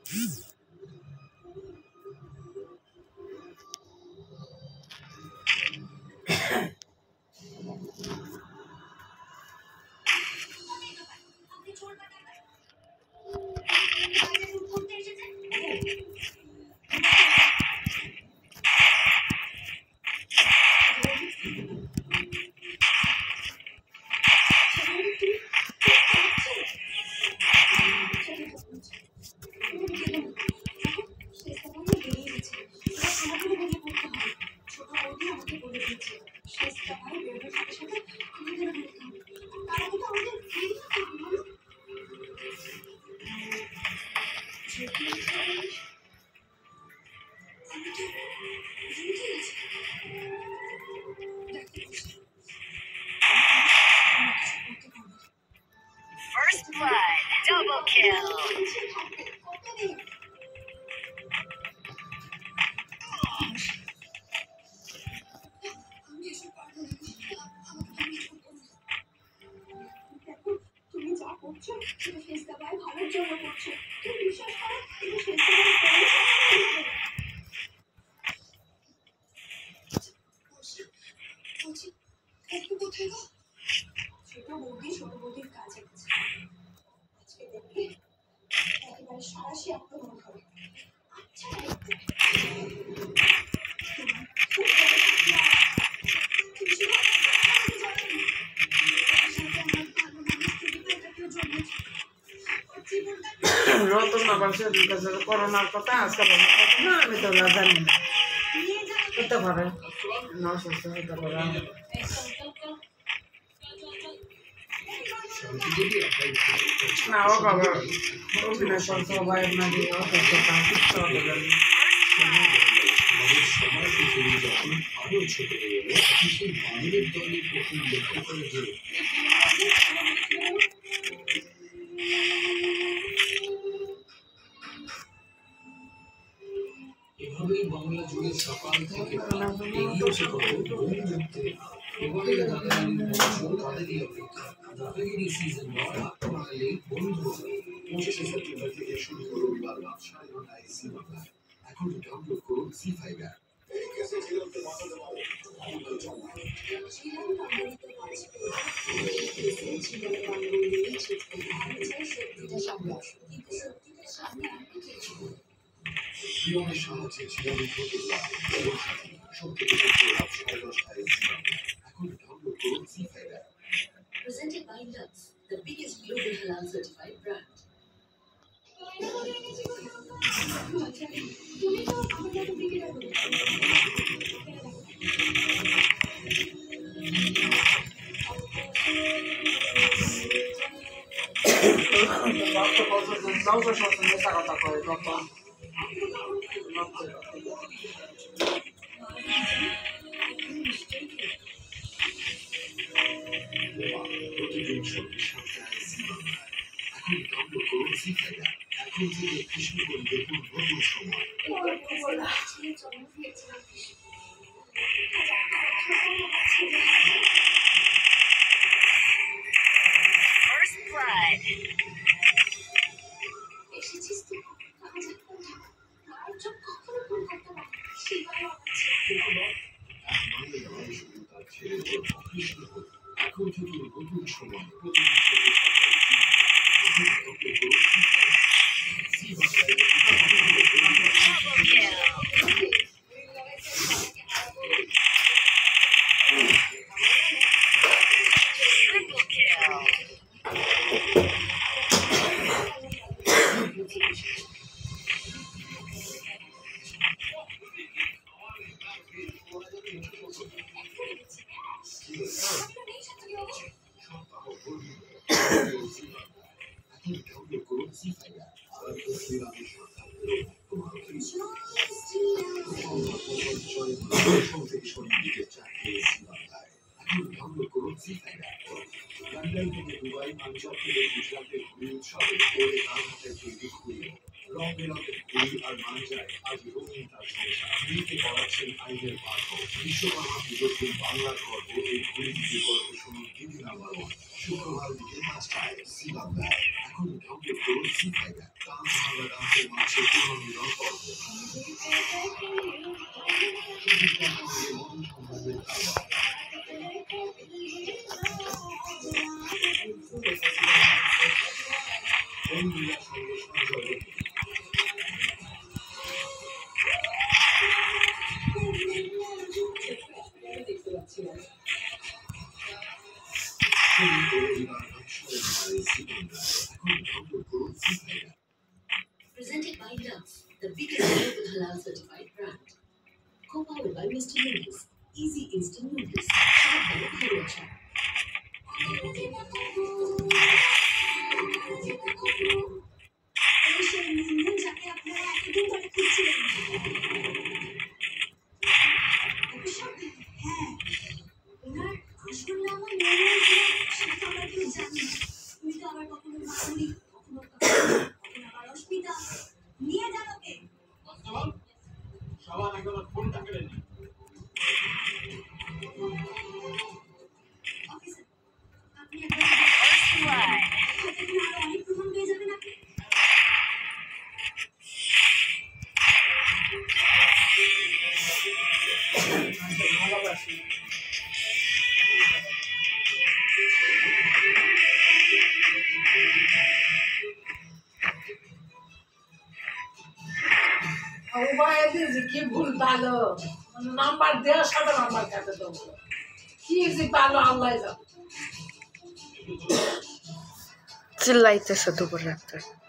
First blood, double kill. Ratan আবাসের কাছে করোনার কথা আজকে না আমি তো জানি না হতে পারে না সুস্থ হতে পারে না ও বাবা অভিনয় করতে সবাই না দিয়ে সমাজে তিনি যখন আরো ছোট হয়ে এলো তখন সেই বাঙালির দলের প্রথম লক্ষ্য করে যে এভাবেই বাংলা জুড়ে সকাল থেকে এগিয়ে এসে পড়ে বহু মুহূর্তে এবারে গানের মঞ্চ তাদেরই অপেক্ষা দাদাগিরি সিজন 1 বাঙালি বন্ধু 25 সেপ্টেম্বর থেকে শুরু হলো রবিবার রাত 9:30টায় জি বাংলায়। এখন ডাউনলোড করুন জি5 অ্যাপ। জীবনের সাহায্যে জীবনের প্রতিভা এবং সাথী সবথেকে রাত 10:30টায় জি বাংলায়। এখন ডাউনলোড করুন Zee five app. Presented by Lux, the biggest global halal certified brand. প্রতিদিন সন্ধ্যে 7টায় জি বাংলায়। এখন ডাউনলোড করুন জি5 অ্যাপ। এখন থেকে কৃষ্ণ করে দেখুন নতুন সময়। First blood. এখন থেকে নতুন সময় প্রতিদিন সন্ধ্যে 7টায় জি বাংলায়। Double kill. Triple kill. এখন ডাউনলোড করুন জি5 অ্যাপ। শ্রীরামের সরকার তোমার থেকে সন্ধ্যে 4টায় জি বাংলায়। এখন ডাউনলোড করুন জি5 অ্যাপ। লন্ডন থেকে দুবাই, পাঞ্জাব থেকে গুজরাটের ঘুড়ি উৎসবে পরে তার হাতে তৈরি ঘুড়ি রং বেরঙের ঘুড়ি আর মাঞ্জায় আজ রঙিন তার সংসার। দিকে করাচ্ছেন আইনের পাঠ বিশ্বকর্মা পুজোর দিন বাংলার গর্ব এই ঘুড়ি দিদির গল্প শুনুন দিদি নাম্বার 1 শুক্রবার বিকেল 5টায় জি বাংলায়। এখন ডাউনলোড করুন জি ফাইবার ডান্স বাংলা ডান্সের মাঝে পুনর্মিলন পর্ব। দেখতে পাচ্ছি না। Presented by Lux, the biggest global halal certified brand. Co-powered by Mr. Noodles, easy instant noodles. Shop by Kharocha. First blood. ভালোবাসি উভয় দিয়েছি কি ভুল ভালো নাম্বার দেওয়ার সাথে নাম্বার কাটে দেবো কি যে ভালো আল্লাহ যাবে চিল্লাইতেছে দুপুর রাত্রে।